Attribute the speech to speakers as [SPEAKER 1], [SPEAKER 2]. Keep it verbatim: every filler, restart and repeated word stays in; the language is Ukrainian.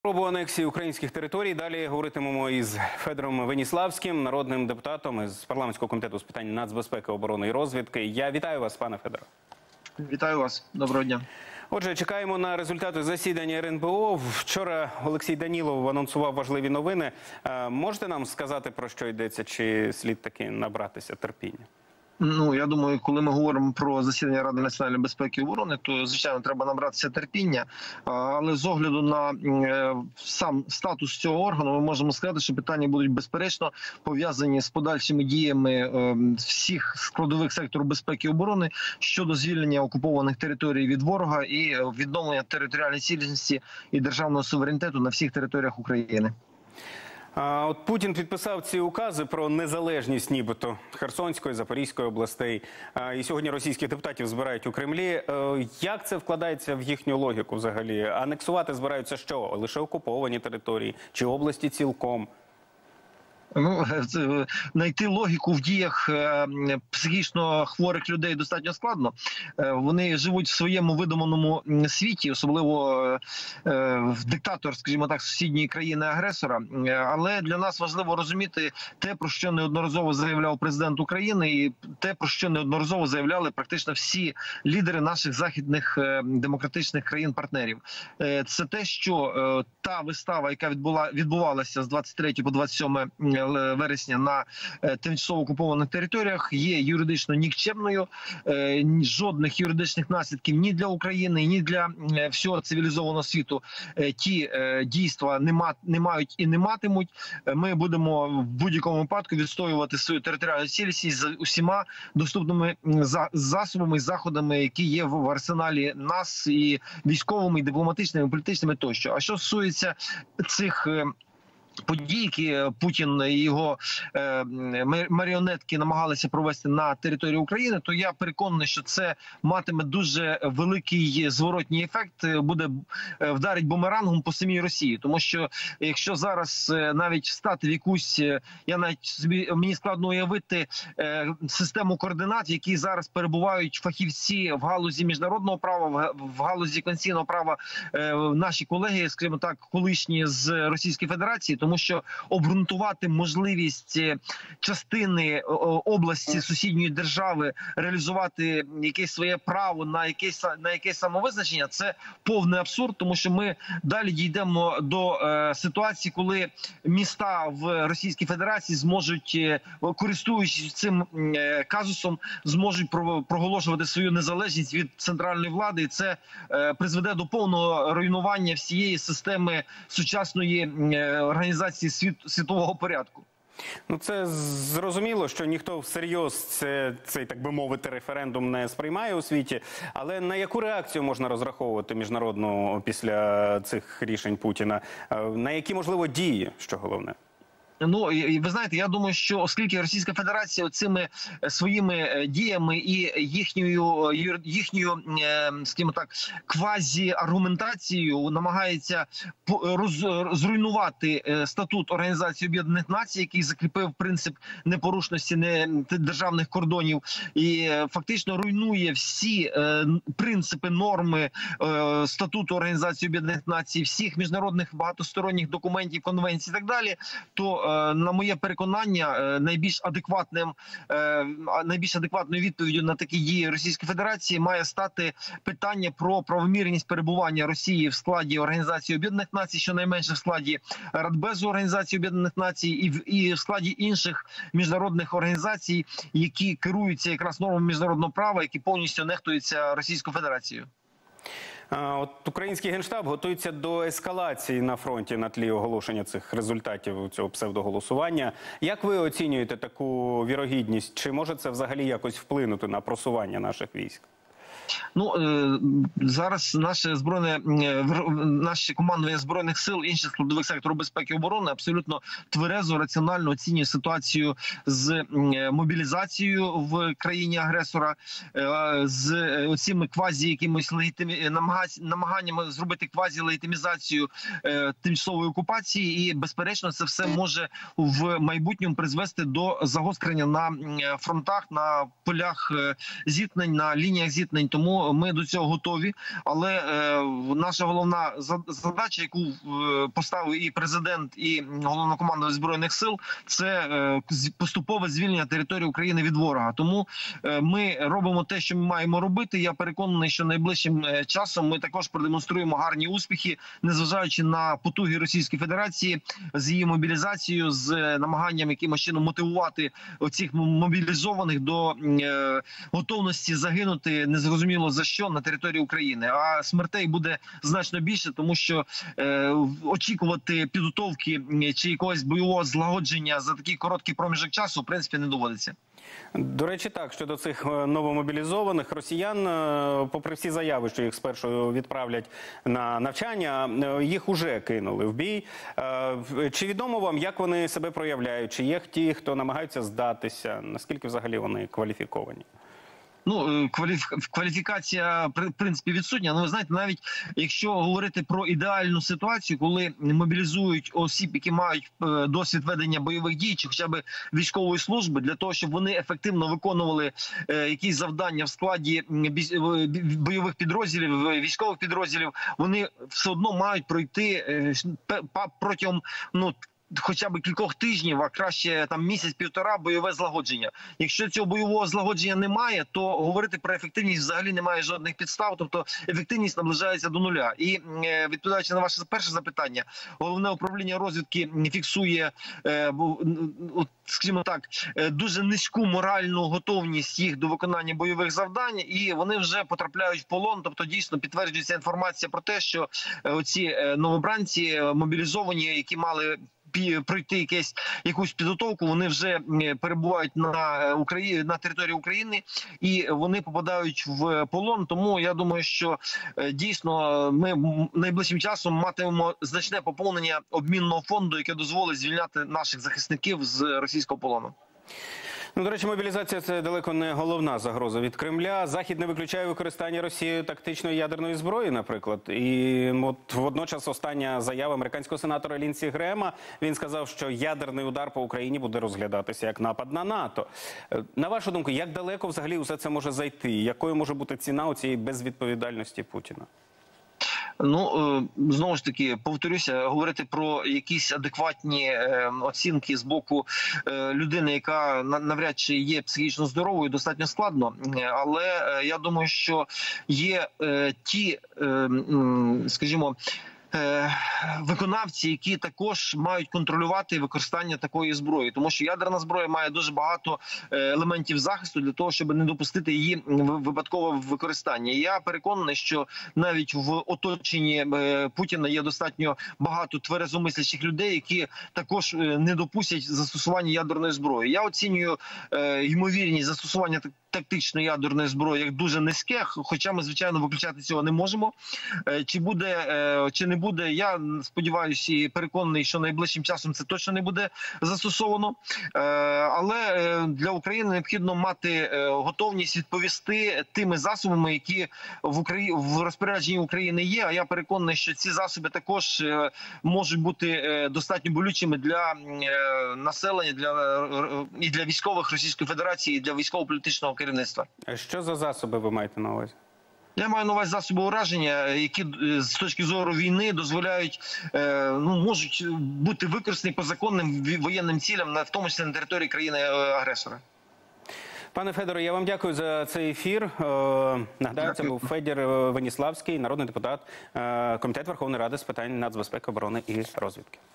[SPEAKER 1] Пробу анексії українських територій. Далі говоритимемо із Федором Веніславським, народним депутатом із парламентського комітету з питань нацбезпеки, оборони і розвідки. Я вітаю вас, пане Федоре.
[SPEAKER 2] Вітаю вас. Доброго дня.
[SPEAKER 1] Отже, чекаємо на результати засідання ер ен бе о. Вчора Олексій Данілов анонсував важливі новини. Можете нам сказати, про що йдеться, чи слід таки набратися терпіння?
[SPEAKER 2] Ну, я думаю, коли ми говоримо про засідання Ради національної безпеки і оборони, то, звичайно, треба набратися терпіння. Але з огляду на сам статус цього органу, ми можемо сказати, що питання будуть безперечно пов'язані з подальшими діями всіх складових сектору безпеки і оборони щодо звільнення окупованих територій від ворога і відновлення територіальної цілісності і державного суверенітету на всіх територіях України.
[SPEAKER 1] А от Путін підписав ці укази про незалежність нібито Херсонської, Запорізької областей. А, і сьогодні російських депутатів збирають у Кремлі. Е, як це вкладається в їхню логіку взагалі? Анексувати збираються що? Лише окуповані території? Чи області цілком?
[SPEAKER 2] Ну, знайти логіку в діях психічно хворих людей достатньо складно. Вони живуть в своєму видуманому світі, особливо в диктатор, скажімо так, сусідньої країни-агресора. Але для нас важливо розуміти те, про що неодноразово заявляв президент України, і те, про що неодноразово заявляли практично всі лідери наших західних демократичних країн-партнерів. Це те, що та вистава, яка відбула, відбувалася з двадцять третього по двадцять сьоме вересня на тимчасово окупованих територіях, є юридично нікчемною. Жодних юридичних наслідків ні для України, ні для всього цивілізованого світу ті дійства не мають і не матимуть. Ми будемо в будь-якому випадку відстоювати свою територіальну цілісність з усіма доступними засобами і заходами, які є в арсеналі нас, і військовими, і дипломатичними, і політичними тощо. А що стосується цих події, які Путін і його е, маріонетки намагалися провести на території України, то я переконаний, що це матиме дуже великий зворотній ефект, буде вдарить бумерангом по самій Росії. Тому що якщо зараз навіть встати в якусь, я навіть собі, мені складно уявити е, систему координат, в якій зараз перебувають фахівці в галузі міжнародного права, в галузі конституційного права, е, наші колеги, скажімо так, колишні з Російської Федерації, тому що обґрунтувати можливість частини області сусідньої держави реалізувати якесь своє право на якесь на якесь самовизначення – це повний абсурд, тому що ми далі дійдемо до е, ситуації, коли міста в Російській Федерації зможуть, користуючись цим е, казусом, зможуть проголошувати свою незалежність від центральної влади, і це е, призведе до повного руйнування всієї системи сучасної е, організації Світ, світового порядку.
[SPEAKER 1] Ну, це зрозуміло, що ніхто всерйоз це, цей, так би мовити, референдум не сприймає у світі. Але на яку реакцію можна розраховувати міжнародну після цих рішень Путіна? На які, можливо, дії, що головне?
[SPEAKER 2] Ну, і ви знаєте, я думаю, що оскільки Російська Федерація цими своїми діями і їхньою, їхньою, скажімо так, квазі-аргументацією намагається зруйнувати статут Організації Об'єднаних Націй, який закріпив принцип непорушності державних кордонів, і фактично руйнує всі принципи, норми статуту Організації Об'єднаних Націй, всіх міжнародних багатосторонніх документів, конвенцій і так далі, то на моє переконання, найбільш адекватним, найбільш адекватною відповіддю на такі дії Російської Федерації має стати питання про правомірність перебування Росії в складі Організації Об'єднаних Націй, щонайменше в складі Радбезу Організації Об'єднаних Націй і в, і в складі інших міжнародних організацій, які керуються якраз нормами міжнародного права, які повністю нехтуються Російською Федерацією.
[SPEAKER 1] От український Генштаб готується до ескалації на фронті на тлі оголошення цих результатів цього псевдоголосування. Як ви оцінюєте таку вірогідність? Чи може це взагалі якось вплинути на просування наших військ?
[SPEAKER 2] Ну, зараз наше збройне, наше командування Збройних сил, інших складових сектору безпеки і оборони абсолютно тверезо, раціонально оцінює ситуацію з мобілізацією в країні-агресора, з оціми квазі якимось легітимі... намаганнями зробити квазі-легітимізацію тимчасової окупації, і, безперечно, це все може в майбутньому призвести до загострення на фронтах, на полях зіткнень, на лініях зіткнень тому ми до цього готові. Але е, наша головна задача, яку е, поставив і президент, і головнокомандувач Збройних сил, це е, поступове звільнення території України від ворога. Тому е, ми робимо те, що ми маємо робити. Я переконаний, що найближчим е, часом ми також продемонструємо гарні успіхи, незважаючи на потуги Російської Федерації з її мобілізацією, з е, намаганням якимось чином мотивувати оцих мобілізованих до е, готовності загинути незрозуміло за що на території України. А смертей буде значно більше, тому що е, очікувати підготовки чи якогось бойового злагодження за такий короткий проміжок часу в принципі не доводиться.
[SPEAKER 1] До речі, так, щодо цих новомобілізованих росіян, попри всі заяви, що їх спершу відправлять на навчання, їх уже кинули в бій. Чи відомо вам, як вони себе проявляють? Чи є ті, хто намагаються здатися? Наскільки взагалі вони кваліфіковані?
[SPEAKER 2] Ну, кваліфікація, в принципі, відсутня. Ну, ви знаєте, навіть якщо говорити про ідеальну ситуацію, коли мобілізують осіб, які мають досвід ведення бойових дій, чи хоча б військової служби, для того, щоб вони ефективно виконували якісь завдання в складі бойових підрозділів, військових підрозділів, вони все одно мають пройти протягом, ну, хоча б кількох тижнів, а краще там місяць-півтора бойове злагодження. Якщо цього бойового злагодження немає, то говорити про ефективність взагалі немає жодних підстав, тобто ефективність наближається до нуля. І відповідаючи на ваше перше запитання, головне управління розвідки фіксує, скажімо так, дуже низьку моральну готовність їх до виконання бойових завдань, і вони вже потрапляють в полон, тобто дійсно підтверджується інформація про те, що оці новобранці мобілізовані, які мали пройти якесь, якусь підготовку, вони вже перебувають на Україні, на території України, і вони попадають в полон. Тому я думаю, що дійсно ми найближчим часом матимемо значне поповнення обмінного фонду, яке дозволить звільняти наших захисників з російського полону.
[SPEAKER 1] Ну, до речі, мобілізація – це далеко не головна загроза від Кремля. Захід не виключає використання Росією тактичної ядерної зброї, наприклад. І от водночас остання заява американського сенатора Лінсі Грема. Він сказав, що ядерний удар по Україні буде розглядатися як напад на НАТО. На вашу думку, як далеко взагалі усе це може зайти? Якою може бути ціна у цієї безвідповідальності Путіна?
[SPEAKER 2] Ну, знову ж таки, повторюся, говорити про якісь адекватні оцінки з боку людини, яка навряд чи є психічно здоровою, достатньо складно. Але я думаю, що є ті, скажімо, виконавці, які також мають контролювати використання такої зброї. Тому що ядерна зброя має дуже багато елементів захисту для того, щоб не допустити її випадкового використання. І я переконаний, що навіть в оточенні Путіна є достатньо багато тверезомислячих людей, які також не допустять застосування ядерної зброї. Я оцінюю ймовірність застосування тактичної ядерної зброї як дуже низьке, хоча ми, звичайно, виключати цього не можемо. Чи буде, чи не буде, я сподіваюся і переконаний, що найближчим часом це точно не буде застосовано. Але для України необхідно мати готовність відповісти тими засобами, які в Україні, в розпорядженні України є. А я переконаний, що ці засоби також можуть бути достатньо болючими для населення, для і для військових Російської Федерації, і для військово-політичного керівництва.
[SPEAKER 1] А що за засоби ви маєте на увазі?
[SPEAKER 2] Я маю на увазі засоби ураження, які з точки зору війни дозволяють, ну, можуть бути використані по законним воєнним цілям, в тому числі на території країни-агресора.
[SPEAKER 1] Пане Федоре, я вам дякую за цей ефір. Нагадаю, це був Федір Веніславський, народний депутат, Комітет Верховної Ради з питань нацбезпеки, оборони і розвідки.